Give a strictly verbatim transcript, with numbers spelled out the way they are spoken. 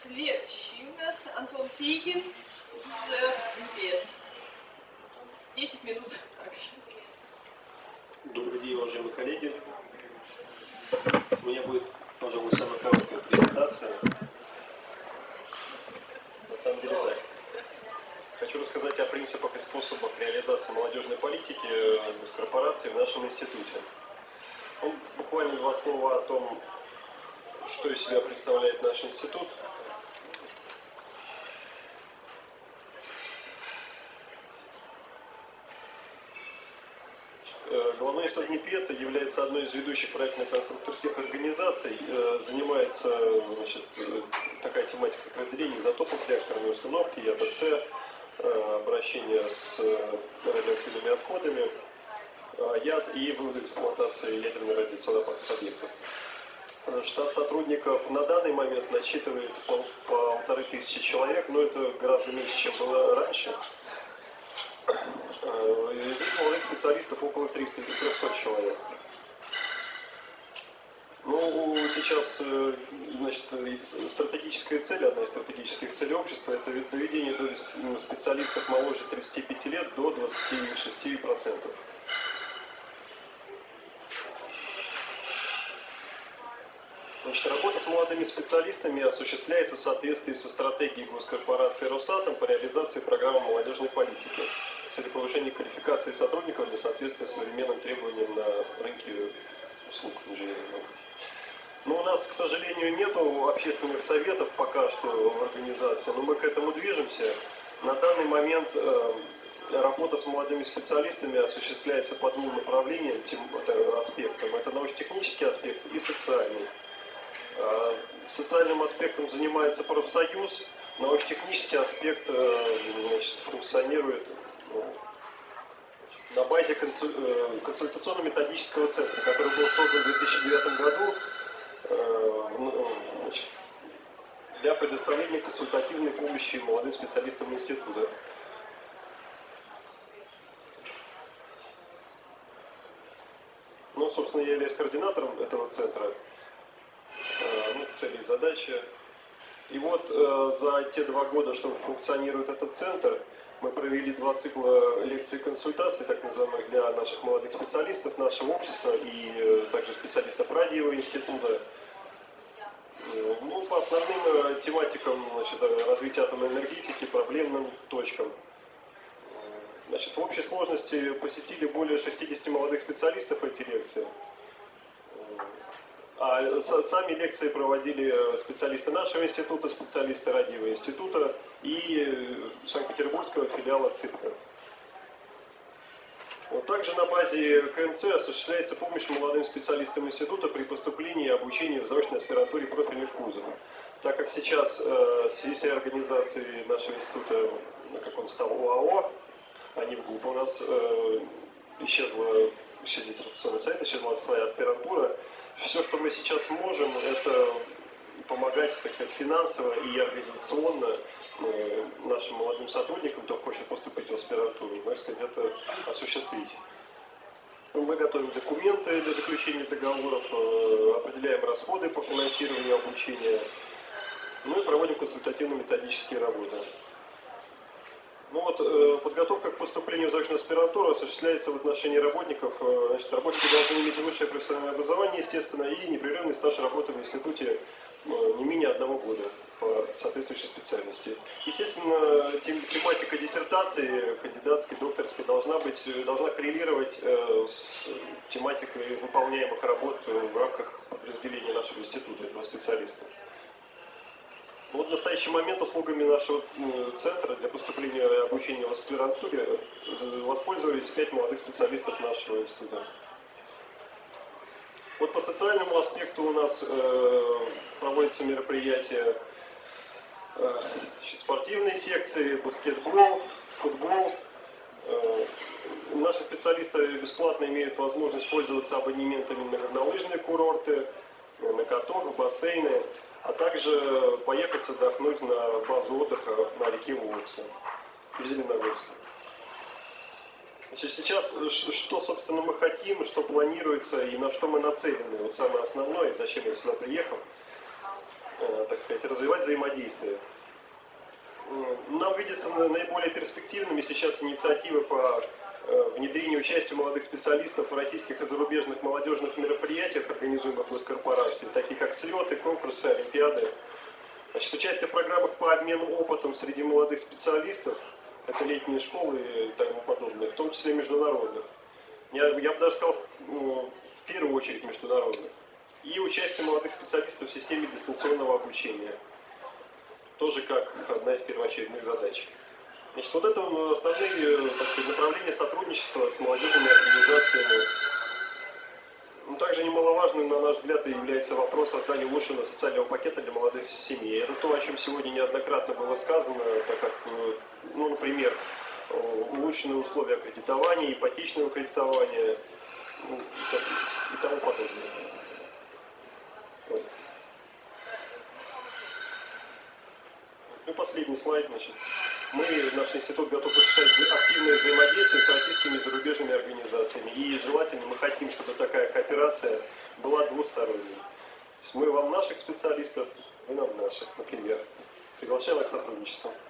Следующий у нас Антон Пейгин из МТС. десять минут также. Добрый день, уважаемые коллеги. У меня будет, пожалуй, самая короткая презентация. На самом деле так. Хочу рассказать о принципах и способах реализации молодежной политики в корпорации в нашем институте. Ну, буквально два слова о том, что из себя представляет наш институт. Головной институт НИПЕТ является одной из ведущих проектно-конструкторских организаций. Занимается, значит, такая тематика как разделение изотопов, реакторные установки, ЯТЦ, обращение с радиоактивными отходами, яд и выводы эксплуатации ядерных радиационно опасных объектов. Штат сотрудников на данный момент насчитывает пол, полторы тысячи человек, но это гораздо меньше, чем было раньше. Из них молодых специалистов около трёхсот человек. Ну, сейчас, значит, стратегическая цель, одна из стратегических целей общества, это доведение доли специалистов моложе тридцати пяти лет до двадцати шести процентов. Значит, работа с молодыми специалистами осуществляется в соответствии со стратегией госкорпорации «Росатом» по реализации программы молодежной политики с целью повышения квалификации сотрудников для соответствия современным требованиям на рынке услуг инженерных. Но у нас, к сожалению, нет общественных советов пока что в организации, но мы к этому движемся. На данный момент э, работа с молодыми специалистами осуществляется по двум направлениям, аспектам. Это научно-технический аспект и социальный. Социальным аспектом занимается профсоюз, научно-технический аспект, значит, функционирует на базе консультационно-методического центра, который был создан в две тысячи девятом году, значит, для предоставления консультативной помощи молодым специалистам института. Ну, собственно, я являюсь координатором этого центра. Ну, цели и задачи. И вот э, за те два года, что функционирует этот центр, мы провели два цикла лекций и консультаций, так называемых, для наших молодых специалистов, нашего общества и э, также специалистов радио института. Э, ну, по основным э, тематикам, значит, развития атомной энергетики, проблемным точкам. Значит, в общей сложности посетили более шестидесяти молодых специалистов эти лекции. А сами лекции проводили специалисты нашего института, специалисты радиоинститута и Санкт-Петербургского филиала ЦИПКа. Вот также на базе КМЦ осуществляется помощь молодым специалистам института при поступлении и обучении в заочной аспирантуре профильных вузов. Так как сейчас э, в связи с организацией нашего института, как он стал ОАО, а не в ГУП, у нас э, исчезла, исчез диссертационный совет, исчезла своя аспирантура. Все, что мы сейчас можем, это помогать, так сказать, финансово и организационно э, нашим молодым сотрудникам, кто хочет поступить в аспирантуру, так сказать, это осуществить. Мы готовим документы для заключения договоров, э, определяем расходы по финансированию обучения, ну и проводим консультативно-методические работы. Ну вот, э, подготовка к поступлению в заочную аспирантуру осуществляется в отношении работников. Э, значит, работники должны иметь высшее профессиональное образование, естественно, и непрерывный стаж работы в институте э, не менее одного года по соответствующей специальности. Естественно, тем, тематика диссертации, кандидатской, докторской, должна быть, должна коррелировать э, с тематикой выполняемых работ в рамках подразделения нашего института, этого специалиста. Вот в настоящий момент услугами нашего центра для поступления и обучения в аспирантуре воспользовались пять молодых специалистов нашего института. Вот по социальному аспекту у нас э, проводятся мероприятия, э, спортивные секции, баскетбол, футбол. Э, наши специалисты бесплатно имеют возможность пользоваться абонементами на горнолыжные курорты, на каток, бассейны, а также поехать отдохнуть на базу отдыха на реке Волокса, в Зеленогорске. Значит, сейчас, что, собственно, мы хотим, что планируется и на что мы нацелены, вот самое основное, зачем я сюда приехал. э, так сказать, развивать взаимодействие. Нам видятся наиболее перспективными сейчас инициативы по внедрению участия молодых специалистов в российских и зарубежных молодежных мероприятиях, организуемых госкорпорацией, такие как слеты, конкурсы, олимпиады. Значит, участие в программах по обмену опытом среди молодых специалистов, это летние школы и тому подобное, в том числе международных. Я, я бы даже сказал, ну, в первую очередь международных. И участие молодых специалистов в системе дистанционного обучения. Тоже как одна из первоочередных задач. Значит, вот это основные, так сказать, направления сотрудничества с молодежными организациями. Но также немаловажным, на наш взгляд, является вопрос создания улучшенного социального пакета для молодых семей. Это то, о чем сегодня неоднократно было сказано, так как, ну, например, улучшенные условия кредитования, ипотечного кредитования, ну, и тому подобное. Вот. Ну, последний слайд, значит. Мы, наш институт, готов осуществлять активное взаимодействие с российскими и зарубежными организациями. И желательно мы хотим, чтобы такая кооперация была двусторонней. То есть мы вам наших специалистов, вы нам наших, например. Приглашаем их к сотрудничеству.